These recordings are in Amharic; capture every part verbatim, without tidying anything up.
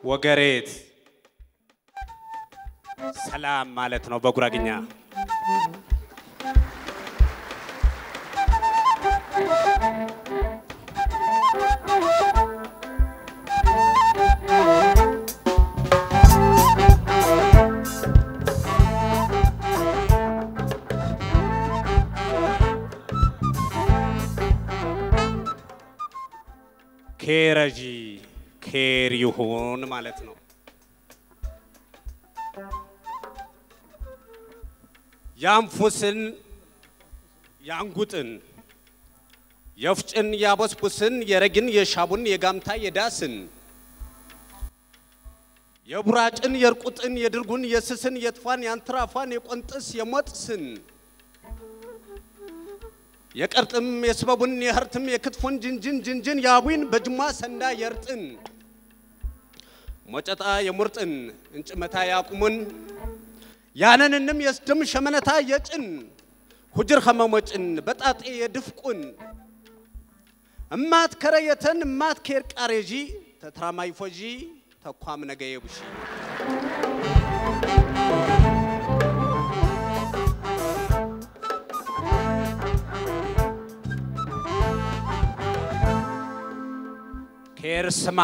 ወገሬት ሰላም ማለት ነው በጉራግኛ ኬረጂ ኬር ይሁን ማለት ነው ያንፉስን ያንጉጥን የፍጭን ያቦስቡስን የረግን የሻቡን የጋምታ የዳስን የቡራጭን የርቁጥን የድርጉን የስስን የጥፋን ያንትራፋን የቆንጥስ የሞጥስን የቀርጥም የስበቡን የህርትም የክትፉን ጅንጅን ጅንጅን ያቡን በጅማ ሰንዳ የርጥን ሞጨጣ የሙርጥን እንጭመታ ያቁሙን ያነንንም የስደም ሸመነታ የጭን ሁጅር ኸመሞጭን በጣጤ የድፍቁን እማት ከረየተን እማት ኬር ቃሬጂ ተትራማይ ፎጂ ተቋም ነገየቡሽ ኬር ስማ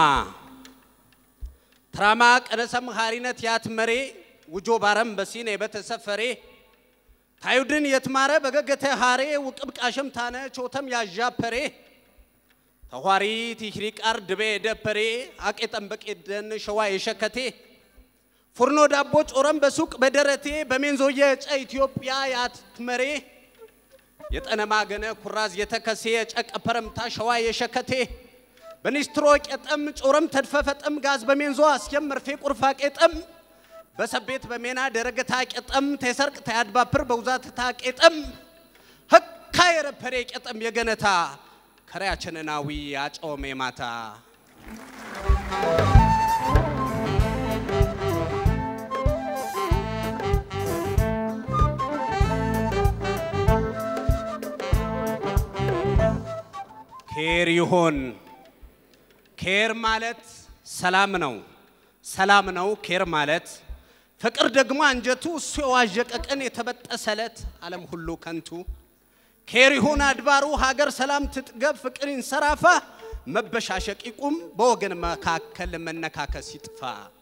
ትራማ ቀነሰም ኻሪነት ያትመሬ ውጆ ባረም በሲኔ በተሰፈሬ ታዩድን የትማረ በገገተ ሃሬ ውቅብቃሽም ታነ ቾተም ያጃፐሬ ተዋሪ ትሽሪቃር ድቤ ደፐሬ አቄጠም በቄደን ሸዋ የሸከቴ ፉርኖ ዳቦ ጮረም በሱቅ በደረቴ በሜንዞየ ጨ ኢትዮጵያ ያትመሬ የጠነማ ገነ ኩራዝ የተከሴ ጨቀፐረምታ ሸዋ የሸከቴ በኒስትሮ ቄጠም ጮረም ተድፈፈጠም ጋዝ በሜንዞ አስየም መርፌ ቁርፋ ቄጠም በሰቤት በሜና ደረገታ ቄጠም ተሰርቅ ተያድባፕር በውዛት ታቄጠም ህካ የረፐሬ ቄጠም የገነታ ከሪያቸነናዊ ያጮሜ ማታ ኬር ይሁን ኬር ማለት ሰላም ነው ሰላም ነው ኬር ማለት ፍቅር ደግሞ አንጀቱ ሲዋጀቀቀን የተበጠሰለት ዓለም ሁሉ ከንቱ ኬር ይሁን አድባሩ ሀገር ሰላም ትጥገብ ፍቅር ይንሰራፋ መበሻሸቅ ይቁም በወገን መካከል መነካከስ ይጥፋ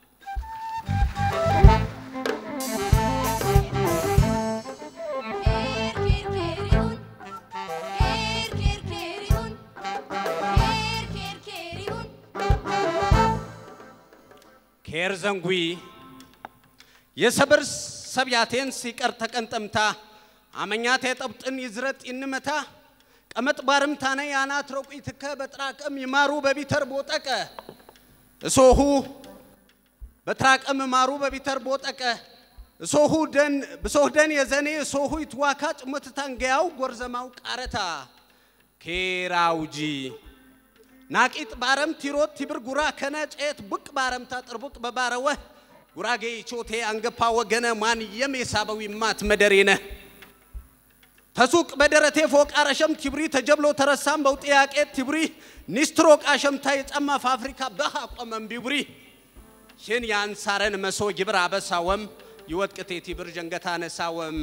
ኬር ዘንጉይ የሰብር ሰብያቴን ሲቀር ተቀንጠምታ አመኛቴ ጠብጥን ይዝረጥ ይንመታ ቀመጥ ባርም ታነ ያናት ሮቂትከ በጥራቀም ይማሩ በቢተር ቦጠቀ እሶሁ በጥራቀም ይማሩ በቢተር ቦጠቀ እሶሁ ደን በሶህ ደን የዘኔ እሶሁ ይትዋካ ጭመት ታንገያው ጎርዘማው ቃረታ ኬራውጂ ናቂጥ ባረም ቲሮት ቲብር ጉራ ከነ ጨት ቡቅ ባረም ታጥርቡጥ በባረወ ጉራጌ ቾቴ አንገፓ ወገነ ማን የሜሳበው ይማት መደሬነ ተሱቅ በደረቴ ፎቅ አረሸም ቲብሪ ተጀብሎ ተረሳም በውጥያቄ ቲብሪ ኒስትሮ ቃሸምታ የጸማ ፋብሪካ በሃ ቆመም ቢብሪ ሽን ያንሳረን መሶ ግብር አበሳወም ይወጥቅቴ ቲብር ጀንገታ ነሳወም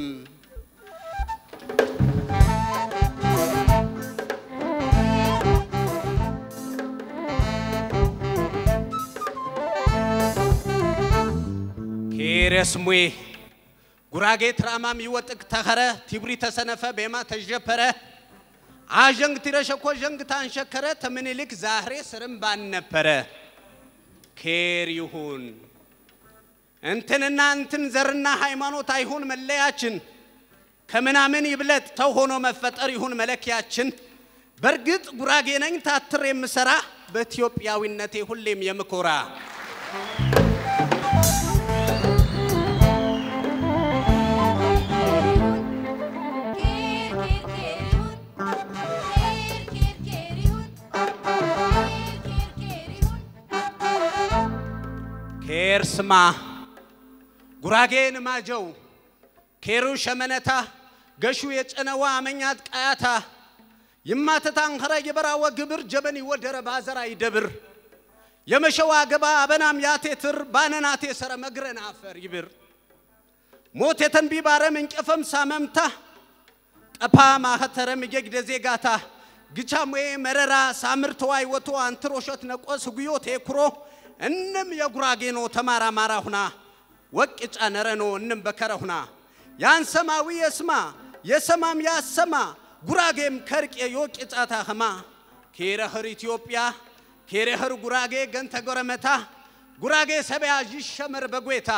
ኬረስሙይ ጉራጌ ትራማም ይወጥቅ ተኸረ ቲብሪ ተሰነፈ በማ ተጀፐረ አጀንግ ትረሸኮ ጀንግ ታንሸከረ ተምንልክ ዛህሬ ስርም ባን ነበረ ኬር ይሁን እንተንና እንተን ዘርና ሃይማኖት አይሁን መለያችን ከመናምን ይብለጥ ተው ሆኖ መፈጠር ይሁን መለኪያችን በርግጥ ጉራጌ ነኝ ታትር የምሰራ በኢትዮጵያዊነቴ ሁሌም የምኮራ ኬር ስማ ጉራጌን ማጀው ኬሩ ሸመነታ ገሹ የጨነዋ አመኛት ቃያታ ይማተታን ኸራ የበራው ግብር ጀበኒ ወደረ ባዘራ ይደብር የመሸዋ ገባ አበናም ያቴትር ባነናቴ ሰረ መግረን አፈር ይብር ሞት የተንቢ ባረም እንቀፈም ሳመምታ ጠፓ ማኸተረም ይገግደዜ ጋታ ግቻም ወይ መረራ ሳምርት ዋይ ወቶ አንትሮሸት ነቆስ ጉዮቴ ኩሮ እንም የጉራጌ ነው ተማራ ማራ ሁና ወቅጫ ነረኖ እንም በከረሁና ያን ሰማዊ የስማ የሰማም ያሰማ ጉራጌም ከርቄ የወቅጫታ ኸማ ከረህር ኢትዮጵያ ከረህር ጉራጌ ገንተ ጎረመታ ጉራጌ ሰበያ ይሸመር በጎይታ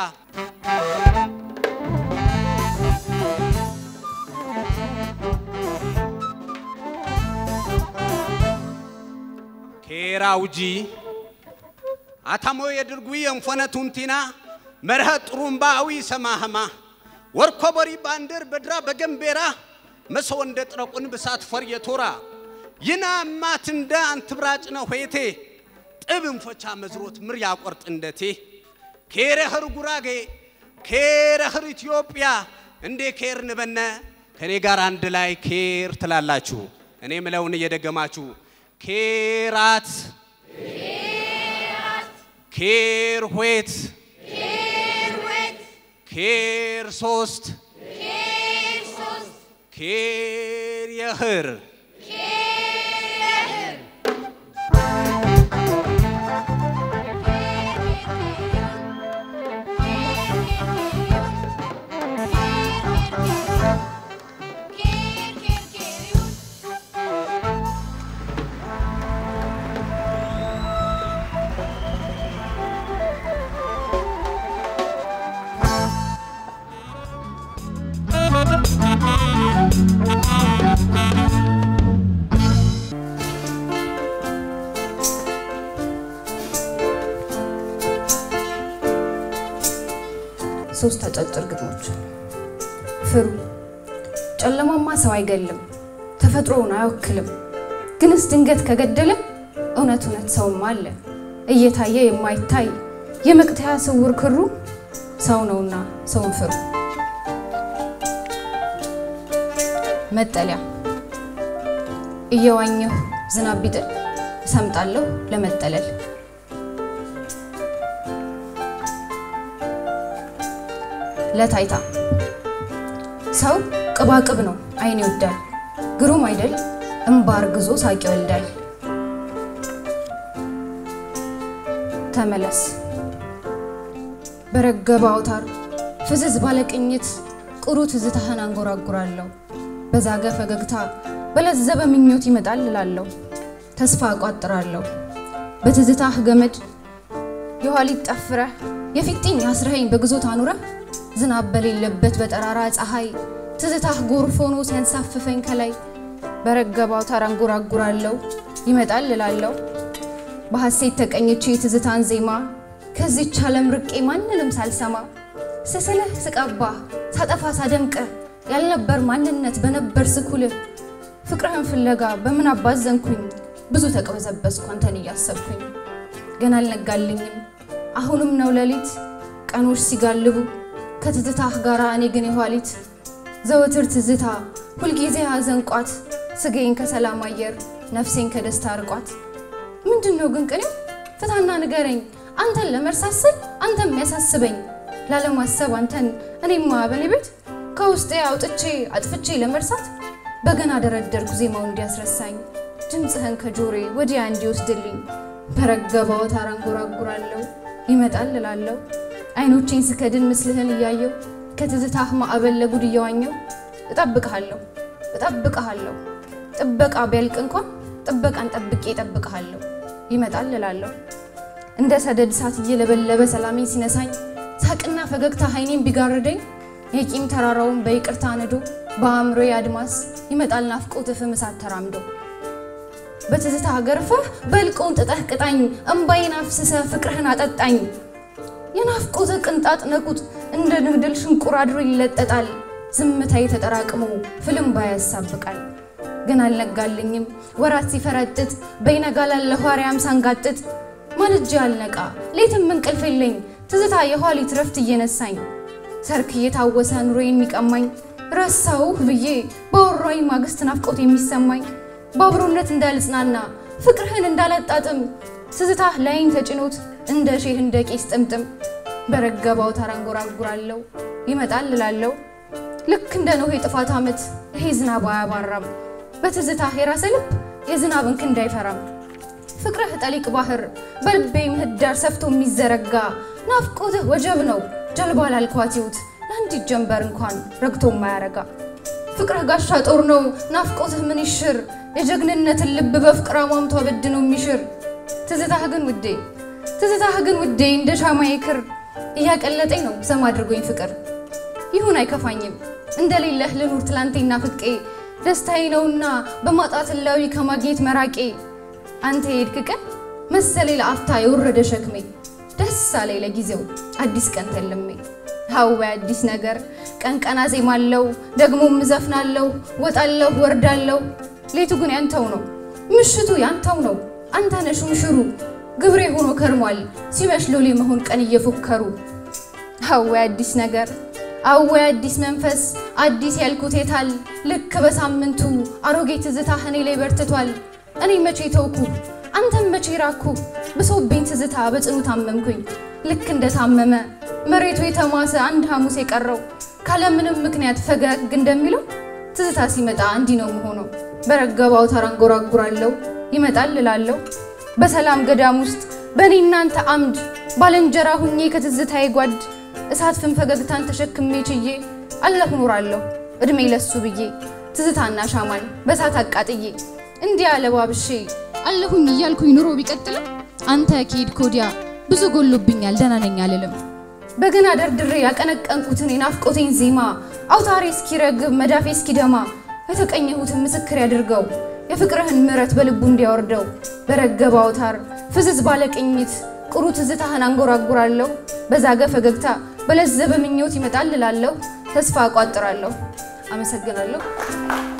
ከራውጂ አታሞ የድርጉ የንፈነቱንቲና መርህ ጥሩምባዊ ሰማህማ ወርኮበሪ ባንደር በድራ በገምቤራ መሰው እንደጥረቁን በሳት ፈር የቶራ ይና ማት እንደ አንትብራጭ ነው ሆይቴ ጥብም ፈቻ መዝሮት ምር ያቆርጥ እንደቴ ከረህር ጉራጌ ከረህር ኢትዮጵያ እንደ ከርን በነ ከኔ ጋር አንድ ላይ ከር ትላላችሁ እኔ ምለውን እየደገማችሁ ከራት ከራት ከር ሆይት ከር ሆይት ከር ሶስት ከር ሶስት ከር የህር ሶስት አጫጭር ግጥሞች ፍሩ ጨለማማ ሰው አይገልም ተፈጥሮውን አይወክልም ግንስ ድንገት ከገደለ እውነት እውነት ሰውም አለ እየታየ የማይታይ የመቅተያ ስውር ክሩ ሰው ነውና ሰውን ፍሩ መጠለያ እየዋኘሁ ዝናብ ቢጥል ሰምጣለሁ ለመጠለል ለታይታ ሰው ቅባቅብ ነው አይን ይወዳል ግሩም አይደል እንባር ግዞ ሳቂ ወልዳል ተመለስ በረገባ አውታር ፍዝዝ ባለቅኝት ቁሩት ዝታህን አንጎራጉራለሁ በዛገ ፈገግታ በለዘበ ምኞት ይመጣል እላለሁ ተስፋ አቋጥራለሁ በትዝታህ ገመድ የኋሊት ጠፍረህ የፊትኝ አስረኸኝ በግዞት አኑረህ ዝናብ በሌለበት በጠራራ ፀሐይ ትዝታህ ጎርፎኖ ሲያንሳፍፈኝ ከላይ በረገባው ታራንጎራጉራለሁ ይመጣል እላለሁ በሐሴት ተቀኝቼ ትዝታን ዜማ ከዚህች ዓለም ርቄ ማንንም ሳልሰማ ስስልህ ስቀባ ሳጠፋ ሳደምቀ ያልነበር ማንነት በነበር ስኩል ፍቅርህን ፍለጋ በምን አባዘንኩኝ ብዙ ተቀበዘበስኩ አንተን እያሰብኩኝ ገና አልነጋልኝም አሁንም ነው ለሊት ቀኖች ሲጋልቡ ከትዝታህ ጋራ እኔ ግን የኋሊት ዘወትር ትዝታ ሁሉ ጊዜ አዘንቋት ስገኝ ከሰላም አየር ነፍሴን ከደስታ አርቋት ምንድነው ግን ቀኔ ፍታና ንገረኝ አንተን ለመርሳስል አንተም ያሳስበኝ ላለማሰብ አንተን እኔማ በኔ ቤት ከውስጤ አውጥቼ አጥፍቼ ለመርሳት በገና ደረደርኩ ዜማው እንዲያስረሳኝ ድምጽህን ከጆሬ ወዲያ እንዲወስድልኝ በረገባው ታራንጎራጉራለሁ ይመጣል እላለሁ አይኖቼን ስከድን ምስልህን እያየው ከትዝታህ ማዕበል ለጉድ እያዋኘው እጠብቅሃለሁ እጠብቅሃለሁ ጥበቃ ቢያልቅ እንኳን ጥበቃን ጠብቄ እጠብቅሃለሁ ይመጣል እላለሁ እንደ ሰደድ ሳት እየለበለበ ሰላሜን ሲነሳኝ ሳቅና ፈገግታ አይኔን ቢጋርደኝ የቂም ተራራውን በይቅርታ ነዶ በአምሮዬ አድማስ ይመጣል ናፍቆት ፍምሳት ተራምዶ በትዝታ ገርፈህ በልቆን ጥጠህ ቅጣኝ እንባዬን አፍስሰህ ፍቅርህን አጠጣኝ የናፍቆት ቅንጣት ነቁት እንደ ንግድል ሽንቁር አድሮ ይለጠጣል ዝምታዬ ተጠራቅሞ ፍልም ባያሳብቃል ግን አልነጋልኝም ወራት ሲፈረጥጥ በይነጋላል ለኋሪያም ሳንጋጥጥ ማልጄ አልነቃ ሌትም እንቅልፍ የለኝ ትዝታ የኋሊት ረፍት እየነሳኝ ሰርክ እየታወሰ ኑሮዬን የሚቀማኝ ረሳውህ ብዬ በወራይ ማግስት ናፍቆት የሚሰማኝ ባብሮነት እንዳልጽናና ፍቅርህን እንዳላጣጥም ትዝታህ ላይን ተጭኖት እንደ ሼህ እንደ ቄስ ጥምጥም በረገባው ታራንጎራጉራለው ይመጣል እላለሁ ልክ እንደ ኖህ የጥፋት ዓመት ይሄ ዝናብ አያባራም በትዝታህ የራስ ልብ የዝናብን ክንድ አይፈራም ፍቅርህ ጠሊቅ ባህር በልቤ ምህዳር ሰፍቶ የሚዘረጋ ናፍቆትህ ወጀብ ነው ጀልባ ላልኳቲውት ለአንዲት ጀንበር እንኳን ረግቶ ማያረጋ ፍቅርህ ጋሻ ጦር ነው ናፍቆትህ ምን ይሽር የጀግንነትን ልብ በፍቅር አሟምቶ አበድኖ የሚሽር ትዝታህ ግን ውዴ ትዝታህ ግን ውዴ እንደ ሻማዬ ክር እያቀለጠኝ ነው ዘማ አድርጎኝ ፍቅር ይሁን አይከፋኝም እንደሌለህ ልኑር ትላንቴና ፍቄ ደስታዬ ነውና በማጣት ላዊ ከማግኘት መራቄ አንተ ሄድክ ቀን መሰሌ ለአፍታ የወረደ ሸክሜ ደስ አለኝ ለጊዜው አዲስ ቀን ተለሜ ሃው አዲስ ነገር ቀን ቀና ዜማለው ደግሞም ዘፍናለው ወጣለው ወርዳለው ሌቱ ግን ያንተው ነው ምሽቱ ያንተው ነው አንተ ነሽ ሙሽሩ ግብሬ ሆኖ ከርሟል ሲመሽ ሎሌ መሆን ቀን እየፎከሩ ሃው አዲስ ነገር አው አዲስ መንፈስ አዲስ ያልኩት የታል ልክ በሳምንቱ አሮጌ ትዝታህ እኔ ላይ በርትቷል እኔ መቼ ተውኩ አንተም መቼ ራኩ በሶብኝ ትዝታ በጽኑ ታመምኩኝ ልክ እንደ ታመመ መሬቱ የተማሰ አንድ ሐሙስ የቀረው ካለ ምንም ምክንያት ፈገግ እንደሚለው ትዝታ ሲመጣ እንዲ ነው መሆነው በረገባው ታራንጎራጉራለው ይመጣል እላለሁ በሰላም ገዳም ውስጥ በኔ እናንተ አምድ ባለንጀራ ሁኜ ከትዝታዬ ጓድ እሳት ፍም ፈገግታን ተሸክሜ ችዬ አለሁ ኖራለሁ እድሜ ለሱ ብዬ ትዝታና ሻማን በሳት አቃጥዬ እንዲያ ለባብሼ አለሁኝ እያልኩኝ ኑሮ ቢቀጥል አንተ ከሄድ ኮዲያ ብዙ ጎሎብኛል ደህና ነኝ አልልም በገና ደርድሬ ያቀነቀንኩትን የናፍቆቴን ዜማ አውታሬ እስኪረግብ መዳፌ እስኪደማ የተቀኘሁትን ምስክር ያድርገው የፍቅርህን ምረት በልቡ እንዲያወርደው በረገባው አውታር ፍዝዝ ባለቅኝት ቁሩ ትዝታህን አንጎራጉራለሁ በዛገ ፈገግታ በለዘበ ምኞት ይመጣል እላለሁ ተስፋ አቋጥራለሁ አመሰግናለሁ